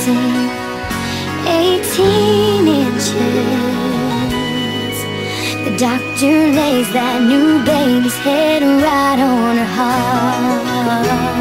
missing 18 inches. The doctor lays that new baby's head right on her heart.